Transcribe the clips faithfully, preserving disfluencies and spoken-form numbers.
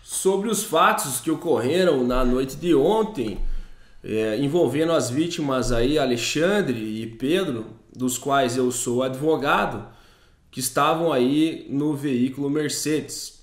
Sobre os fatos que ocorreram na noite de ontem, é, envolvendo as vítimas aí Alexandre e Pedro, dos quais eu sou advogado, que estavam aí no veículo Mercedes.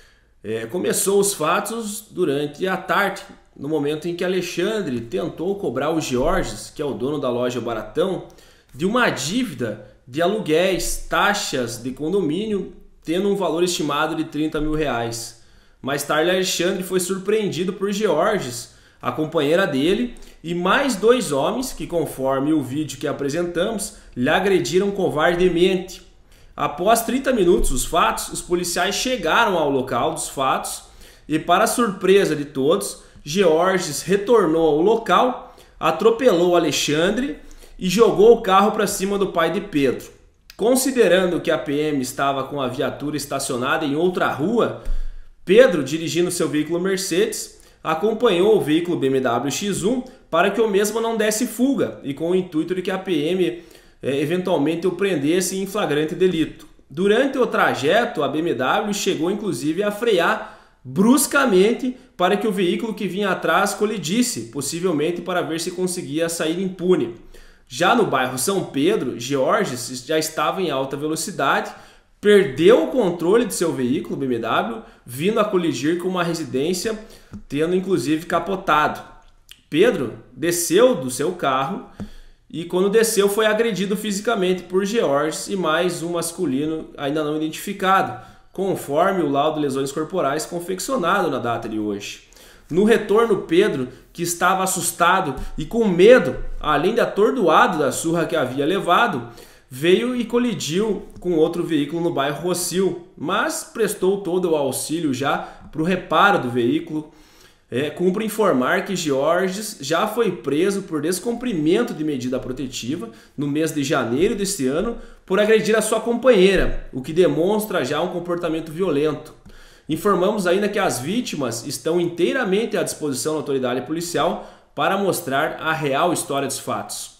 É, começou os fatos durante a tarde, no momento em que Alexandre tentou cobrar o Georges, que é o dono da loja Baratão, de uma dívida de aluguéis, taxas de condomínio, tendo um valor estimado de trinta mil reais. Mais tarde, Alexandre foi surpreendido por Georges, a companheira dele, e mais dois homens que, conforme o vídeo que apresentamos, lhe agrediram covardemente. Após trinta minutos dos fatos, os policiais chegaram ao local dos fatos e, para surpresa de todos, Georges retornou ao local, atropelou Alexandre e jogou o carro para cima do pai de Pedro. Considerando que a P M estava com a viatura estacionada em outra rua, Pedro, dirigindo seu veículo Mercedes, acompanhou o veículo B M W X um para que o mesmo não desse fuga e com o intuito de que a P M eh, eventualmente o prendesse em flagrante delito. Durante o trajeto, a B M W chegou inclusive a frear bruscamente para que o veículo que vinha atrás colidisse, possivelmente para ver se conseguia sair impune. Já no bairro São Pedro, Georges já estava em alta velocidade, perdeu o controle de seu veículo B M W, vindo a colidir com uma residência, tendo inclusive capotado. Pedro desceu do seu carro e, quando desceu, foi agredido fisicamente por Georges e mais um masculino ainda não identificado, conforme o laudo de lesões corporais confeccionado na data de hoje. No retorno, Pedro, que estava assustado e com medo, além de atordoado da surra que havia levado, veio e colidiu com outro veículo no bairro Rossio, mas prestou todo o auxílio já para o reparo do veículo. É, cumpre informar que Georges já foi preso por descumprimento de medida protetiva no mês de janeiro deste ano por agredir a sua companheira, o que demonstra já um comportamento violento. Informamos ainda que as vítimas estão inteiramente à disposição da autoridade policial para mostrar a real história dos fatos.